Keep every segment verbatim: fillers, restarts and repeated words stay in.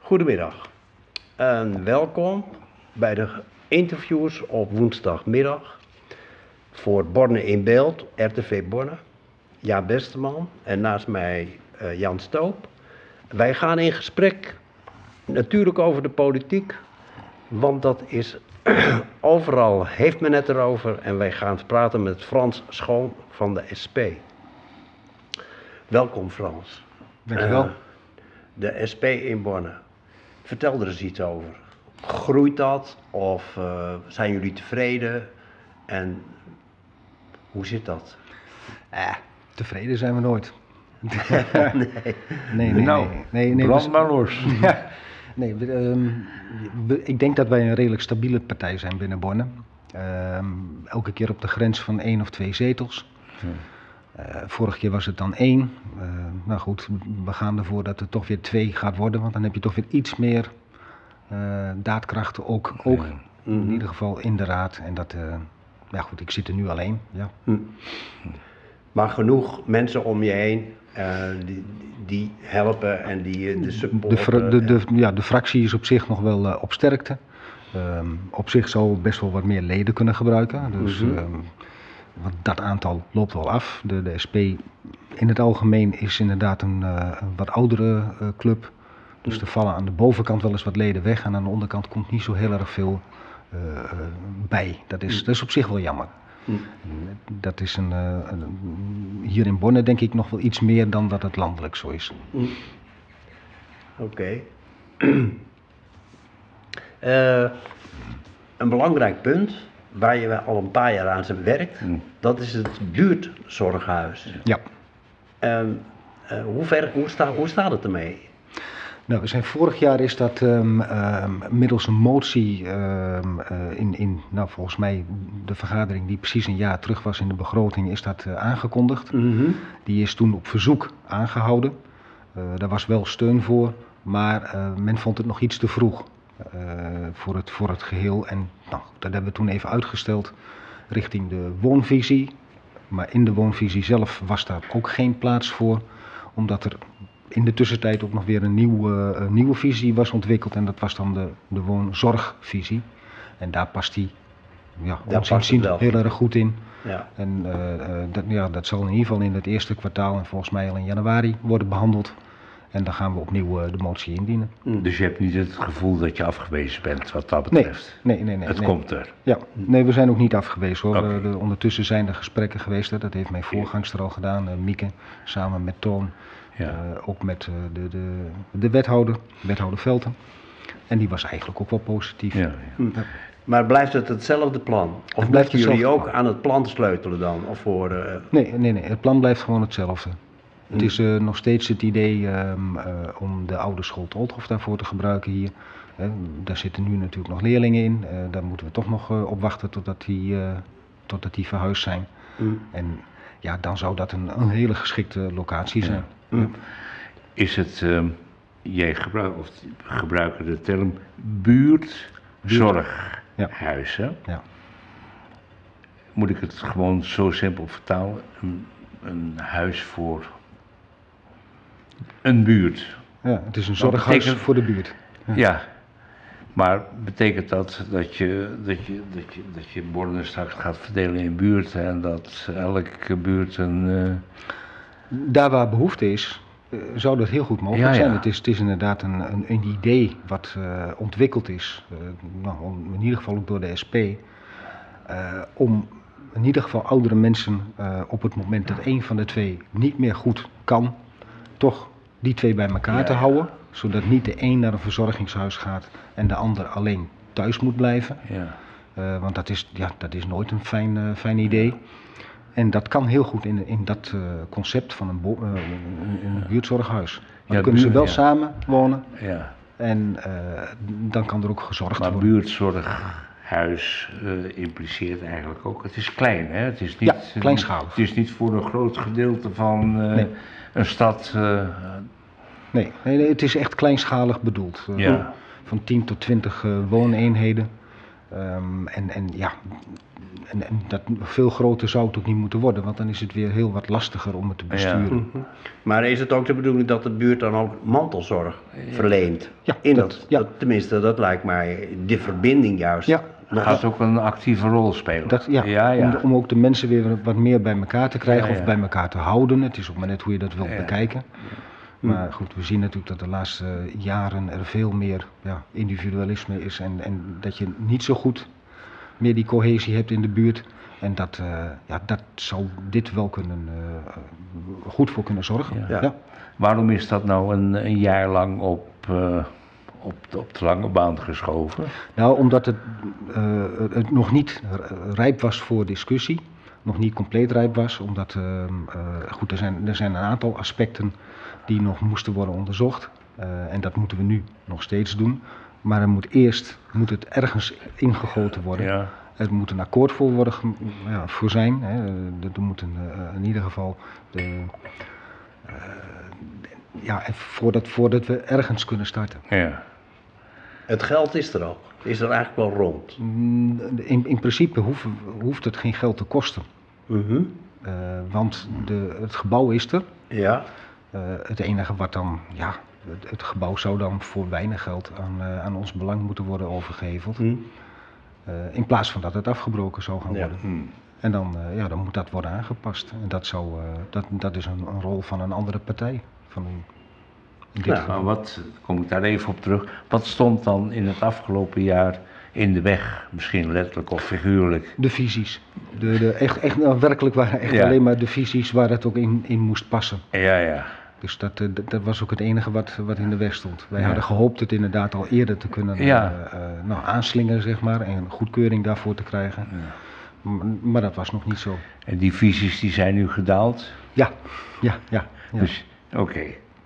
Goedemiddag en welkom bij de interviews op woensdagmiddag voor Borne in Beeld, R T V Borne. Jaap Besteman en naast mij uh, Jan Stoop. Wij gaan in gesprek natuurlijk over de politiek, want dat is overal heeft men het erover en wij gaan praten met Frans Schoon van de S P. Welkom Frans. Dankjewel. Uh, de S P in Borne. Vertel er eens iets over. Groeit dat of uh, zijn jullie tevreden en hoe zit dat? Eh, tevreden zijn we nooit. nee. nee, nee, nou, nee, nee, nee, brand maar los. Ja, nee, we, um, we, ik denk dat wij een redelijk stabiele partij zijn binnen Borne. Um, elke keer op de grens van één of twee zetels. Hmm. Uh, vorig keer was het dan één. Uh, nou goed, we gaan ervoor dat het toch weer twee gaat worden, want dan heb je toch weer iets meer uh, daadkrachten ook, ook ja. mm-hmm. in ieder geval in de raad. En dat, uh, ja goed, ik zit er nu alleen. Ja. Mm. Maar genoeg mensen om je heen uh, die, die helpen en die uh, de supporten. De, de, de, ja, de fractie is op zich nog wel uh, op sterkte. Um, op zich zou best wel wat meer leden kunnen gebruiken. Dus mm-hmm. um, want dat aantal loopt wel af. De, de S P in het algemeen is inderdaad een, uh, een wat oudere uh, club. Dus mm. er vallen aan de bovenkant wel eens wat leden weg en aan de onderkant komt niet zo heel erg veel uh, uh, bij. Dat is, dat is op zich wel jammer. Mm. Dat is een, uh, een, hier in Borne denk ik nog wel iets meer dan dat het landelijk zo is. Mm. Oké. Okay. uh, een belangrijk punt waar je al een paar jaar aan zijn werkt, mm. dat is het buurtzorghuis. Ja. Um, uh, hoe, ver, hoe, sta, hoe staat het ermee? Nou, we zijn vorig jaar is dat um, um, middels een motie um, uh, in, in, nou volgens mij de vergadering die precies een jaar terug was in de begroting, is dat uh, aangekondigd. Mm-hmm. Die is toen op verzoek aangehouden. Uh, daar was wel steun voor, maar uh, men vond het nog iets te vroeg. Uh, voor, het, voor het geheel. En nou, dat hebben we toen even uitgesteld richting de woonvisie. Maar in de woonvisie zelf was daar ook geen plaats voor. Omdat er in de tussentijd ook nog weer een nieuwe, uh, nieuwe visie was ontwikkeld. En dat was dan de, de woonzorgvisie. En daar past die ja, heel erg goed in. Ja. En uh, uh, dat, ja, dat zal in ieder geval in het eerste kwartaal en volgens mij al in januari worden behandeld. En dan gaan we opnieuw uh, de motie indienen. Dus je hebt niet het gevoel dat je afgewezen bent wat dat betreft? Nee, nee, nee. nee het nee. komt er? Ja, nee, we zijn ook niet afgewezen hoor. Okay. Uh, de, ondertussen zijn er gesprekken geweest, hè. Dat heeft mijn voorgangster al gedaan, uh, Mieke, samen met Toon. Ja. Uh, ook met uh, de, de, de wethouder, wethouder Velten. En die was eigenlijk ook wel positief. Ja, ja. Hm. Ja. Maar blijft het hetzelfde plan? Of het blijven jullie ook plan. aan het plan sleutelen dan? Of voor, uh... nee, nee, nee, het plan blijft gewoon hetzelfde. Het is uh, nog steeds het idee um, uh, om de oude school Tolthof daarvoor te gebruiken hier. Uh, daar zitten nu natuurlijk nog leerlingen in. Uh, daar moeten we toch nog uh, op wachten totdat die, uh, totdat die verhuisd zijn. Mm. En ja, dan zou dat een, een hele geschikte locatie zijn. Ja. Mm. Is het, uh, jij gebruikt, of gebruiken de term buurtzorghuis, hè? Ja. Moet ik het gewoon zo simpel vertalen? Een, een huis voor een buurt. Ja, het is een zorghuis betekent, voor de buurt. Ja. ja, maar betekent dat dat je, dat je, dat je, dat je Borne straks gaat verdelen in buurten en dat elke buurt een... Uh... Daar waar behoefte is, uh, zou dat heel goed mogelijk ja, zijn. Ja. Het, is, het is inderdaad een, een, een idee wat uh, ontwikkeld is, uh, nou, in ieder geval ook door de S P, uh, om in ieder geval oudere mensen uh, op het moment dat een van de twee niet meer goed kan, toch die twee bij elkaar ja, te houden, zodat niet de een naar een verzorgingshuis gaat en de ander alleen thuis moet blijven. Ja. Uh, want dat is, ja, dat is nooit een fijn, uh, fijn idee. En dat kan heel goed in, in dat uh, concept van een, bo- uh, een, een buurtzorghuis. Maar ja, dan kunnen buurt, ze wel ja. samen wonen ja. en uh, dan kan er ook gezorgd maar worden. Maar buurtzorghuis uh, impliceert eigenlijk ook, het is klein hè? Het is niet, ja, kleinschalig. Het is niet voor een groot gedeelte van uh, nee. een stad... Uh, nee, nee, nee, het is echt kleinschalig bedoeld. Uh, ja. Van tien tot twintig uh, wooneenheden. Um, en, en ja, en, en dat veel groter zou het ook niet moeten worden, want dan is het weer heel wat lastiger om het te besturen. Ja. Maar is het ook de bedoeling dat de buurt dan ook mantelzorg verleent? Ja, In dat, dat, ja. dat, tenminste, dat lijkt mij de verbinding juist. Ja. Dat gaat ook een actieve rol spelen. Dat, ja, ja, ja. Om, de, om ook de mensen weer wat meer bij elkaar te krijgen Ja, ja. of bij elkaar te houden. Het is ook maar net hoe je dat wilt Ja. bekijken. Maar goed, we zien natuurlijk dat de laatste jaren er veel meer ja, individualisme is en, en dat je niet zo goed meer die cohesie hebt in de buurt. En dat, uh, ja, dat zou dit wel kunnen, uh, goed voor kunnen zorgen. Ja. Ja. Ja. Waarom is dat nou een, een jaar lang op, uh, op, de, op de lange baan geschoven? Nou, omdat het, uh, het nog niet rijp was voor discussie, nog niet compleet rijp was. Omdat, uh, uh, goed, er zijn, er zijn een aantal aspecten die nog moesten worden onderzocht. Uh, en dat moeten we nu nog steeds doen. Maar er moet eerst moet het ergens ingegoten worden. Ja. Er moet een akkoord voor worden ja, voor zijn. Hè. Er moet een, uh, in ieder geval de, uh, ja, voordat, voordat we ergens kunnen starten. Ja. Het geld is er al. Is er eigenlijk wel rond? In, in principe hoeft, hoeft het geen geld te kosten. Mm-hmm. Uh, want de, het gebouw is er. Ja. Uh, het enige wat dan, ja, het, het gebouw zou dan voor weinig geld aan, uh, aan ons belang moeten worden overgeheveld. Mm. Uh, in plaats van dat het afgebroken zou gaan Ja. worden. Hmm. En dan, uh, ja, dan moet dat worden aangepast. En dat, zou, uh, dat, dat is een, een rol van een andere partij. Van een, in dit Ja, geval. Maar wat, kom ik daar even op terug, wat stond dan in het afgelopen jaar in de weg? Misschien letterlijk of figuurlijk? De visies. De, de, echt, echt, nou, werkelijk waren echt Ja. alleen maar de visies waar het ook in, in moest passen. Ja, ja. Dus dat, uh, dat was ook het enige wat, wat in de weg stond. Wij Ja. hadden gehoopt het inderdaad al eerder te kunnen Ja. uh, uh, nou, aanslingeren, zeg maar, en een goedkeuring daarvoor te krijgen. Ja. M- maar dat was nog niet zo. En die visies die zijn nu gedaald? Ja, ja, ja. ja. Dus, oké.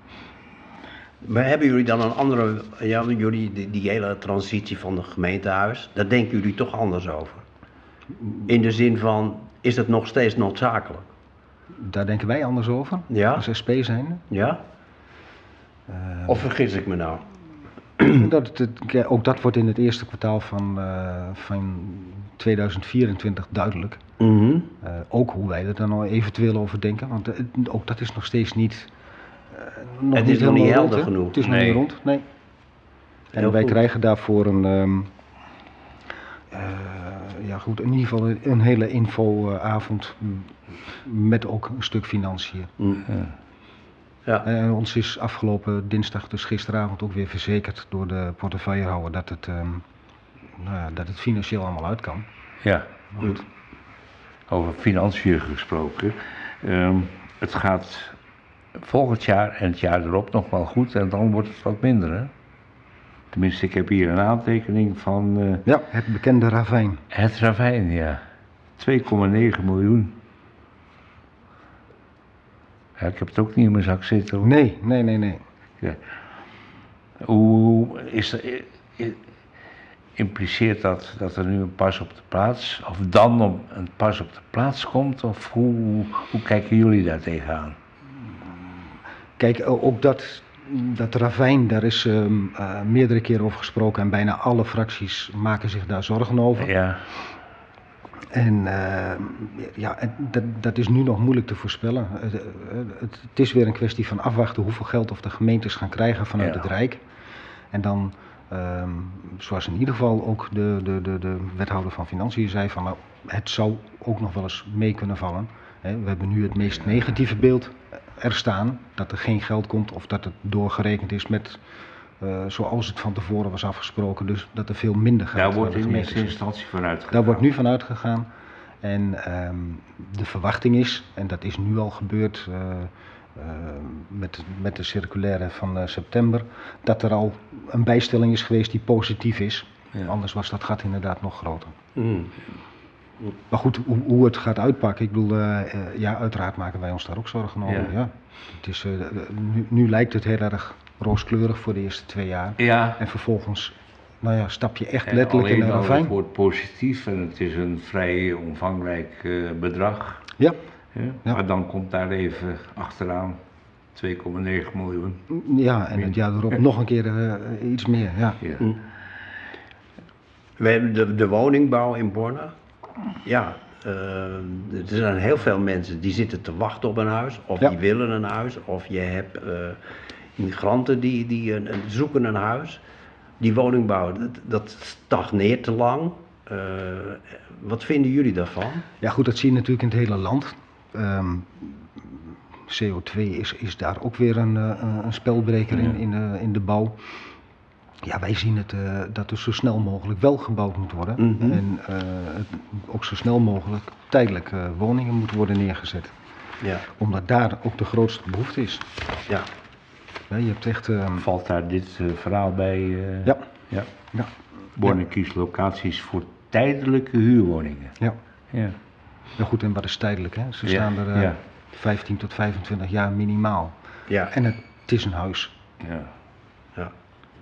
Maar hebben jullie dan een andere, ja, jullie, die, die hele transitie van het gemeentehuis, daar denken jullie toch anders over? In de zin van, is het nog steeds noodzakelijk? Daar denken wij anders over, Ja? als S P zijnde. Ja? Uh, Of vergis ik me nou? dat, het- het- ja, ook dat wordt in het eerste kwartaal van, uh, van tweeduizend vierentwintig duidelijk. Mm-hmm. Uh, ook hoe wij er dan al eventueel over denken, want uh, ook dat is nog steeds niet. Uh, nog Het is nog helemaal niet rond, helder hè? genoeg. Het is nog Nee. niet rond, nee. En Heel wij goed. krijgen daarvoor een, um, uh, ja goed, in ieder geval een, een hele infoavond met ook een stuk financiën. Mm. Ja. Ja. En ons is afgelopen dinsdag, dus gisteravond, ook weer verzekerd door de portefeuillehouder dat het, um, nou ja, dat het financieel allemaal uit kan. Ja. Maar goed. Over financiën gesproken. Ehm, het gaat volgend jaar en het jaar erop nog wel goed en dan wordt het wat minder, hè? Tenminste, ik heb hier een aantekening van uh, Ja, het bekende ravijn. het ravijn, ja. twee komma negen miljoen. Ja, ik heb het ook niet in mijn zak zitten, hoor. Nee, nee, nee, nee. Ja. Hoe is er, i- i- impliceert dat dat er nu een pas op de plaats, of dan op een pas op de plaats komt, of hoe, hoe kijken jullie daar tegenaan? Kijk, o- ook dat, dat ravijn, daar is um, uh, meerdere keren over gesproken en bijna alle fracties maken zich daar zorgen over. Ja, En uh, ja, het- dat, dat is nu nog moeilijk te voorspellen. Het, het, het is weer een kwestie van afwachten hoeveel geld of de gemeentes gaan krijgen vanuit Ja. het Rijk. En dan, um, zoals in ieder geval ook de, de, de, de wethouder van Financiën zei, van, nou, het zou ook nog wel eens mee kunnen vallen. Hè, we hebben nu het meest negatieve beeld er staan, dat er geen geld komt of dat het doorgerekend is met uh, zoals het van tevoren was afgesproken. Dus dat er veel minder geld daar naar wordt de in gemeentes eerste is. instantie van uitgegaan. Daar wordt nu van uitgegaan. En um, de verwachting is, en dat is nu al gebeurd uh, uh, met, met de circulaire van uh, september, dat er al een bijstelling is geweest die positief is. Ja. Anders was dat gat inderdaad nog groter. Mm. Maar goed, hoe, hoe het gaat uitpakken, ik bedoel, uh, uh, ja, uiteraard maken wij ons daar ook zorgen over. Ja. Ja. Het is, uh, nu, nu lijkt het heel erg rooskleurig voor de eerste twee jaar. Ja, En vervolgens, nou ja, stap je echt en letterlijk in alleen een al het ravijn. woord positief en het is een vrij omvangrijk uh, bedrag. Ja. Hè? Ja. Maar dan komt daar even achteraan twee komma negen miljoen. Ja, en het jaar erop nog een keer uh, iets meer. Ja. Ja. Mm. We hebben de, de woningbouw in Borne. Ja, uh, er zijn heel veel mensen die zitten te wachten op een huis, of Ja. die willen een huis, of je hebt uh, immigranten die, die uh, zoeken een huis. Die woningbouw, dat, dat stagneert te lang. Uh, wat vinden jullie daarvan? Ja goed, dat zie je natuurlijk in het hele land. Um, C O twee is, is daar ook weer een, uh, een spelbreker in, in, uh, in de bouw. Ja, wij zien het uh, dat er zo snel mogelijk wel gebouwd moet worden. Mm-hmm. En uh, het, ook zo snel mogelijk tijdelijk uh, woningen moeten worden neergezet. Ja. Omdat daar ook de grootste behoefte is. Ja. Ja, je hebt echt... Uh, Valt daar dit uh, verhaal bij? Uh, ja. ja. ja. Borne ja. kiest locaties voor tijdelijke huurwoningen. Ja. Ja. Ja goed, en wat is tijdelijk hè? Ze Ja, staan er uh, ja. vijftien tot vijfentwintig jaar minimaal. Ja. En het, het is een huis. Ja. Ja.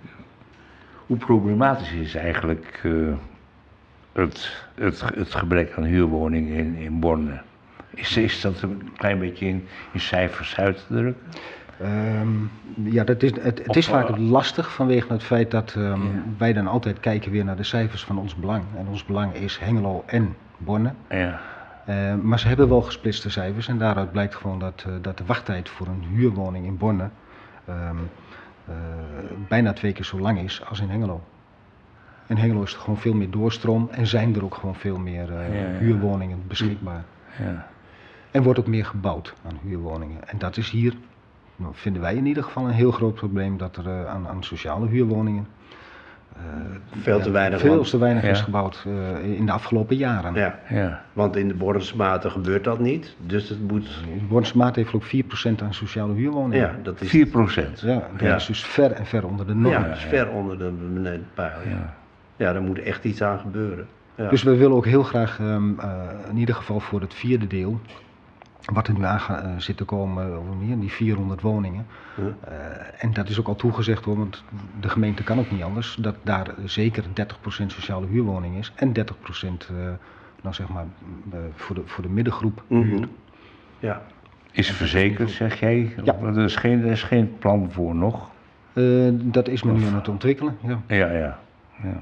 Hoe problematisch is eigenlijk uh, het, het, het gebrek aan huurwoningen in, in Borne? Is, is dat een klein beetje in, in cijfers uit te drukken? Um, ja, dat is, het, het Of, is vaak uh, lastig vanwege het feit dat um, Ja. wij dan altijd kijken weer naar de cijfers van ons belang. En ons belang is Hengelo en Borne. Ja. Uh, maar ze hebben wel gesplitste cijfers en daaruit blijkt gewoon dat, uh, dat de wachttijd voor een huurwoning in Borne um, uh, bijna twee keer zo lang is als in Hengelo. In Hengelo is er gewoon veel meer doorstroom en zijn er ook gewoon veel meer uh, Ja, ja. huurwoningen beschikbaar. Ja. En wordt ook meer gebouwd aan huurwoningen. En dat is hier, nou, vinden wij in ieder geval een heel groot probleem, dat er uh, aan, aan sociale huurwoningen uh, Veel te weinig veel land. te weinig Ja. is gebouwd uh, in de afgelopen jaren. Ja. Ja. Want in de Bornsmaten gebeurt dat niet. Dus het moet. De Bornse Maat heeft ook vier procent aan sociale huurwoningen. Ja, dat is. vier procent. Ja, dat Ja. is dus ver en ver onder de norm. Ja, dat is ver onder de benedenpijl. Ja. Ja. Ja, daar moet echt iets aan gebeuren. Ja. Dus we willen ook heel graag, um, uh, in ieder geval voor het vierde deel, wat er nu aan ga, uh, zit te komen, uh, die vierhonderd woningen. Huh? Uh, en dat is ook al toegezegd hoor, want de gemeente kan ook niet anders, dat daar zeker dertig procent sociale huurwoning is en dertig procent uh, nou zeg maar, uh, voor, de, voor de middengroep huur. Mhm. Ja. Is verzekerd, zeg jij? Ja. Er is geen, er is geen plan voor nog. Uh, dat is men nu aan het ontwikkelen. Ja. Ja, ja. ja.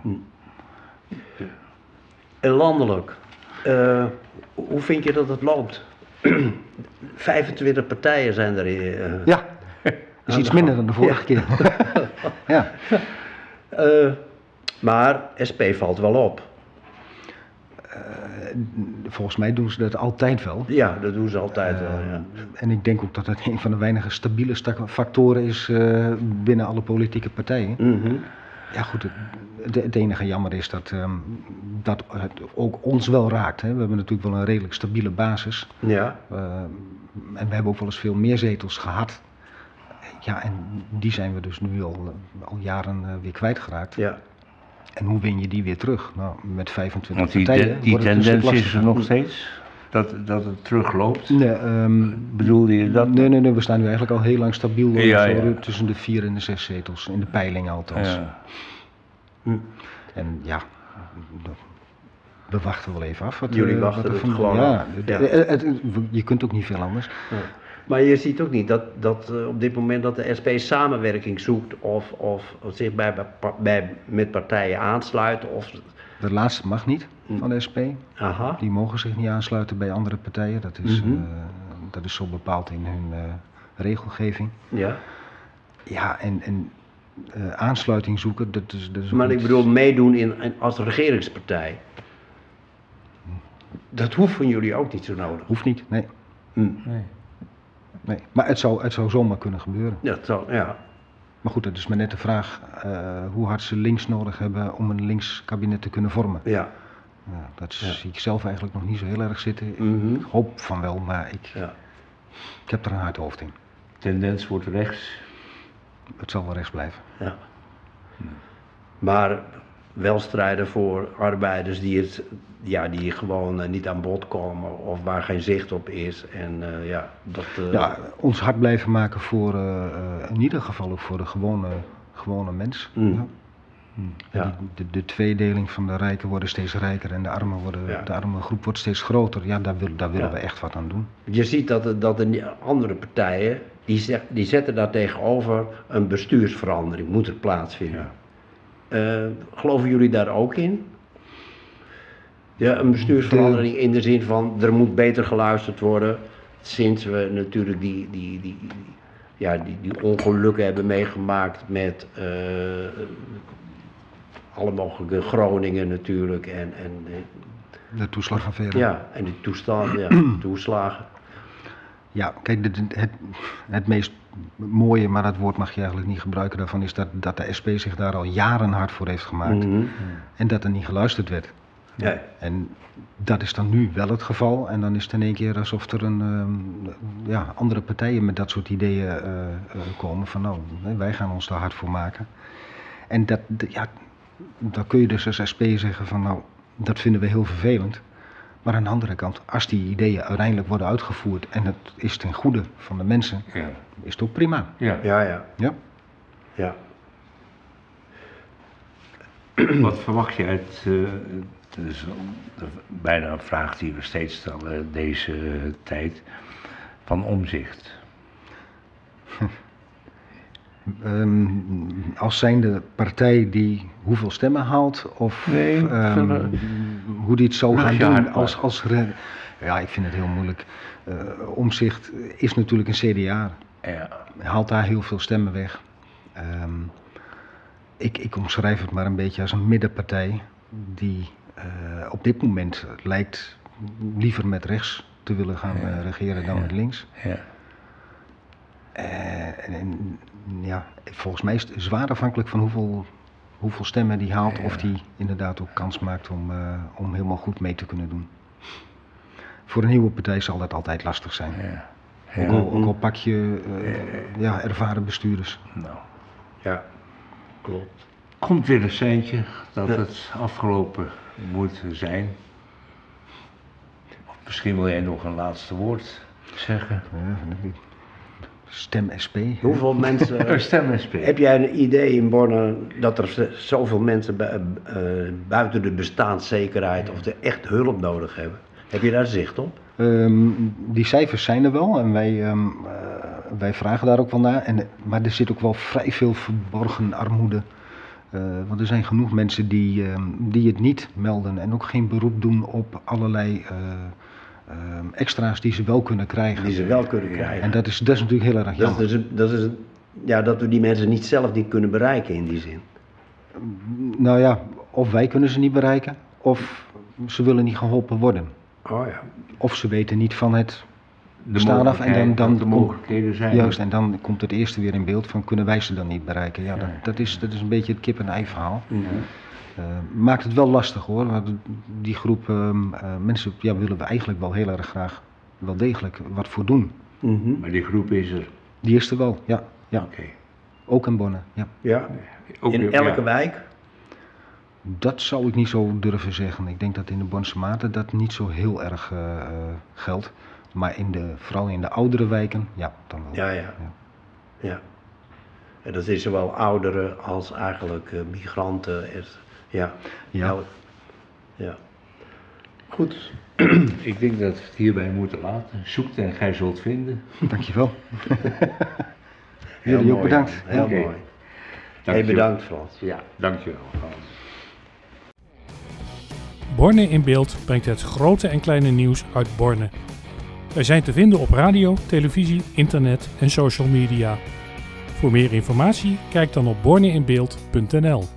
En landelijk, uh, hoe vind je dat het loopt? vijfentwintig partijen zijn er. Uh, Ja, dat is iets minder dan de vorige keer. Ja. Uh, maar S P valt wel op. Volgens mij doen ze dat altijd wel. Ja, dat doen ze altijd wel. Uh, Ja. En ik denk ook dat het een van de weinige stabiele sta- factoren is uh, binnen alle politieke partijen. Mm-hmm. Ja goed, het, het enige jammer is dat, um, dat het ook ons wel raakt. Hè. We hebben natuurlijk wel een redelijk stabiele basis. Ja. Uh, en we hebben ook wel eens veel meer zetels gehad. Ja, en die zijn we dus nu al, al jaren uh, weer kwijtgeraakt. Ja. En hoe win je die weer terug? Nou, met vijfentwintig Want die, partijen. de- die wordt het een stuk tendens is er lastiger. nog steeds? Dat, dat het terugloopt? Nee, um, Bedoelde je dat? nee, nee, nee, we staan nu eigenlijk al heel lang stabiel uh, Ja, zo ja. tussen de vier en de zes zetels. In de peiling althans. Ja. Hm. En ja, we wachten wel even af. Wat, Jullie uh, wachten wat er het van- gewoon ja, af. het- Ja. het- het- je kunt ook niet veel anders. Ja. Maar je ziet ook niet dat, dat uh, op dit moment dat de S P samenwerking zoekt of, of zich bij, bij, met partijen aansluit. Of, De laatste mag niet van de S P. aha. Die mogen zich niet aansluiten bij andere partijen. Dat is, Mhm. uh, dat is zo bepaald in hun uh, regelgeving. Ja. Ja, en, en uh, aansluiting zoeken, dat is, dat is ook Maar ik niet- bedoel meedoen in, in- als regeringspartij. Dat hoeft van jullie ook niet zo nodig. Hoeft niet, nee. Hm. Nee. nee. Maar het zou, het zou zomaar kunnen gebeuren. Ja, dat zou, ja. Maar goed, het is maar net de vraag uh, hoe hard ze links nodig hebben om een links kabinet te kunnen vormen. Ja. Ja, dat Ja. zie ik zelf eigenlijk nog niet zo heel erg zitten. Mhm. Ik hoop van wel, maar ik, Ja. ik heb er een hard hoofd in. Tendens wordt rechts. Het zal wel rechts blijven. Ja. Maar wel strijden voor arbeiders die, het, ja, die gewoon uh, niet aan bod komen of waar geen zicht op is. En uh, ja, dat... Uh, Ja, ons hard blijven maken voor, uh, uh, in ieder geval ook voor de gewone, gewone mens. Mm. Ja. Ja. En die- de, de tweedeling van de rijken worden steeds rijker en de armen worden, Ja. de arme groep wordt steeds groter. Ja, daar, wil, daar willen Ja. we echt wat aan doen. Je ziet dat, er- dat er andere partijen, die, zeg, die zetten daar tegenover een bestuursverandering moet er plaatsvinden. Uh, geloven jullie daar ook in? Ja, een bestuursverandering in de zin van er moet beter geluisterd worden. Sinds we natuurlijk die, die, die, die, ja, die, die ongelukken hebben meegemaakt met uh, alle mogelijke Groningen natuurlijk. En, en, De toeslagaffaire. ja, en die toestaan, ja, toeslagen. Ja, kijk, het, het, het meest mooie, maar dat woord mag je eigenlijk niet gebruiken daarvan, is dat, dat de S P zich daar al jaren hard voor heeft gemaakt. Mm-hmm. En dat er niet geluisterd werd. Ja. En dat is dan nu wel het geval. En dan is het in één keer alsof er een, um, ja, andere partijen met dat soort ideeën uh, uh, komen. Van nou, wij gaan ons daar hard voor maken. En dat, d- ja, dan kun je dus als S P zeggen van nou, dat vinden we heel vervelend. Maar aan de andere kant, als die ideeën uiteindelijk worden uitgevoerd en het is ten goede van de mensen, Ja. is het ook prima. Ja. Ja, ja, Ja. ja. Wat verwacht je uit, uh, dus, uh, bijna een vraag die we steeds stellen deze uh, tijd, van Omzicht? Um, als zijnde partij die hoeveel stemmen haalt, of Nee, um, zullen- hoe die het zou Leg gaan je doen hart als, maar. als re- ja, ik vind het heel moeilijk. Uh, Omzicht is natuurlijk een C D A, Ja. haalt daar heel veel stemmen weg. Um, ik, ik omschrijf het maar een beetje als een middenpartij die uh, op dit moment lijkt liever met rechts te willen gaan Ja. uh, regeren dan Ja. met links. Ja. Uh, en, en, ja, volgens mij is het zwaar afhankelijk van hoeveel, hoeveel stemmen die haalt, Ja. of die inderdaad ook kans maakt om, uh, om helemaal goed mee te kunnen doen. Voor een nieuwe partij zal dat altijd lastig zijn. Ja. Ook, Ja. al, ook al pak je uh, ja, ervaren bestuurders. Nou. Ja, klopt. Komt weer een seintje dat Ja. het afgelopen moet zijn. Of misschien wil jij nog een laatste woord zeggen. Uh, stem S P. Hoeveel mensen... Een stem S P. Heb jij een idee in Borne dat er z- zoveel mensen bu- uh, buiten de bestaanszekerheid of er echt hulp nodig hebben? Heb je daar zicht op? Um, die cijfers zijn er wel en wij, um, uh, wij vragen daar ook wel naar. En, maar er zit ook wel vrij veel verborgen armoede. Uh, want er zijn genoeg mensen die, um, die het niet melden en ook geen beroep doen op allerlei uh, um, extra's die ze wel kunnen krijgen. Die ze wel kunnen krijgen. En dat is, dat is natuurlijk heel erg Dat jammer. is, dus- dat is ja, dat we die mensen niet zelf niet kunnen bereiken in die zin. Nou ja, of wij kunnen ze niet bereiken, of ze willen niet geholpen worden. Oh ja. Of ze weten niet van het De bestaan af en dan, mogelijkheid dan dat de mogelijkheden zijn. Juist, en dan komt het eerste weer in beeld van kunnen wij ze dan niet bereiken. Ja, dat, dat, is, dat is een beetje het kip-en-ei verhaal. Mhm. Uh, maakt het wel lastig hoor, want die groep um, uh, mensen ja, willen we eigenlijk wel heel erg graag wel degelijk wat voor doen. Mhm. Maar die groep is er. Die is er wel, ja. ja. Oké. Ook in Bonne, ja. Ja. Ook In weer- elke ja. wijk? Dat zou ik niet zo durven zeggen. Ik denk dat in de Bonse Maten dat niet zo heel erg uh, uh, geldt. Maar in de, vooral in de oudere wijken, ja, dan wel. Ja, ja. Ja. En dat is zowel ouderen als eigenlijk uh, migranten. Er- Ja. Ja. Nou, ja. Goed. Ik denk dat we het hierbij moeten laten. Zoekt en gij zult vinden. Dankjewel. Heel Jullie ook mooi, bedankt. Jan. Heel Oké. mooi. Hey, Dankjewel. bedankt Frans. Ja, dankjewel. Frans. Borne in Beeld brengt het grote en kleine nieuws uit Borne. Wij zijn te vinden op radio, televisie, internet en social media. Voor meer informatie kijk dan op borneinbeeld punt n l.